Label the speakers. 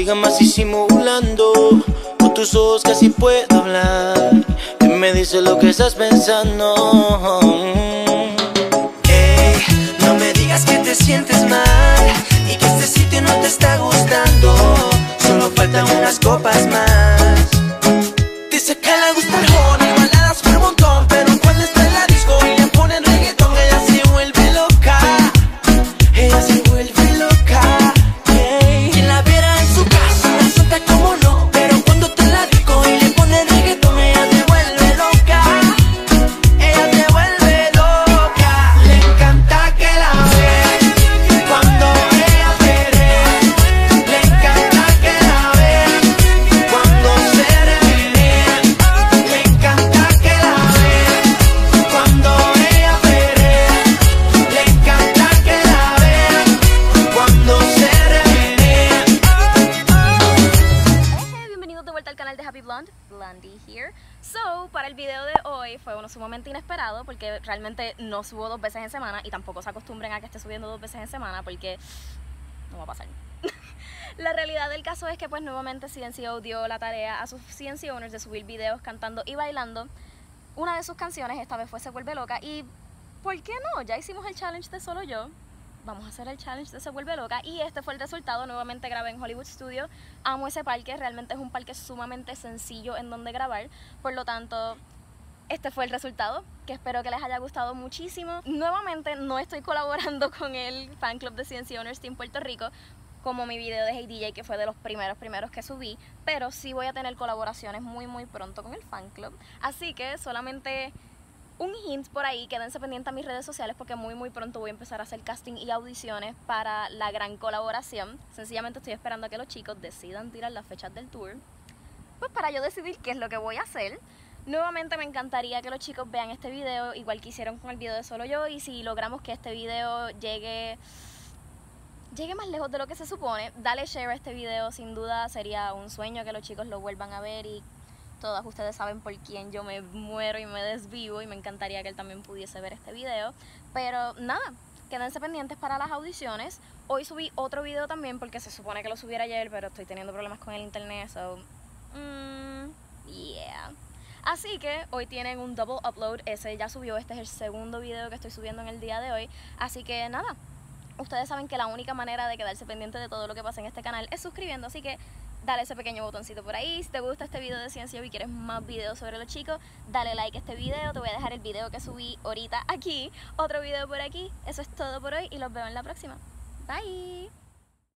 Speaker 1: diga más disimulando. Con tus ojos casi puedo hablar. Y me dice lo que estás pensando. Ey, no me digas que te sientes mal y que este sitio no te está gustando. Solo faltan unas copas más. Dice que le gusta el honey, baladas por montón, pero cuando está en la disco y le ponen reggaetón, ella se vuelve loca. Ella se vuelve loca. Yeah. Quien la viera en su casa la suelta como no, pero cuando está en la disco y le ponen reggaetón, ella se vuelve loca. Ella se vuelve loca. Le encanta que la vean cuando ella perrea. Le encanta que la vean cuando se remenea. Le encanta que la vean cuando ella perrea. Le encanta que la vean cuando se remenea.
Speaker 2: Bienvenidos de vuelta al canal de Happy Blonde, Blondie here. So, para el video de hoy fue uno sumamente inesperado porque realmente no subo 2 veces en semana y tampoco se acostumbren a que esté subiendo 2 veces en semana porque no va a pasar. La realidad del caso es que pues nuevamente CNCO dio la tarea a sus CNC owners de subir videos cantando y bailando. Una de sus canciones esta vez fue Se Vuelve Loca y ¿por qué no? Ya hicimos el challenge de Solo Yo. Vamos a hacer el challenge de Se Vuelve Loca y este fue el resultado. Nuevamente grabé en Hollywood Studio. Amo ese parque, realmente es un parque sumamente sencillo en donde grabar. Por lo tanto, este fue el resultado, que espero que les haya gustado muchísimo. Nuevamente no estoy colaborando con el fan club de CNC Owners Team Puerto Rico, como mi video de Hey DJ, que fue de los primeros que subí, pero sí voy a tener colaboraciones muy pronto con el fan club. Así que solamente un hint por ahí, quédense pendientes a mis redes sociales porque muy pronto voy a empezar a hacer casting y audiciones para la gran colaboración. Sencillamente estoy esperando a que los chicos decidan tirar las fechas del tour, pues para yo decidir qué es lo que voy a hacer. Nuevamente me encantaría que los chicos vean este video igual que hicieron con el video de Solo Yo, y si logramos que este video llegue más lejos de lo que se supone, dale share a este video. Sin duda sería un sueño que los chicos lo vuelvan a ver y todas ustedes saben por quién yo me muero y me desvivo, y me encantaría que él también pudiese ver este video. Pero nada, quédense pendientes para las audiciones. Hoy subí otro video también porque se supone que lo subiera ayer, pero estoy teniendo problemas con el internet, so yeah. Así que hoy tienen un double upload, ese ya subió, este es el segundo video que estoy subiendo en el día de hoy. Así que nada, ustedes saben que la única manera de quedarse pendiente de todo lo que pasa en este canal es suscribiendo, así que dale ese pequeño botoncito por ahí. Si te gusta este video de ciencia y quieres más videos sobre los chicos, dale like a este video. Te voy a dejar el video que subí ahorita aquí, otro video por aquí. Eso es todo por hoy y los veo en la próxima. Bye.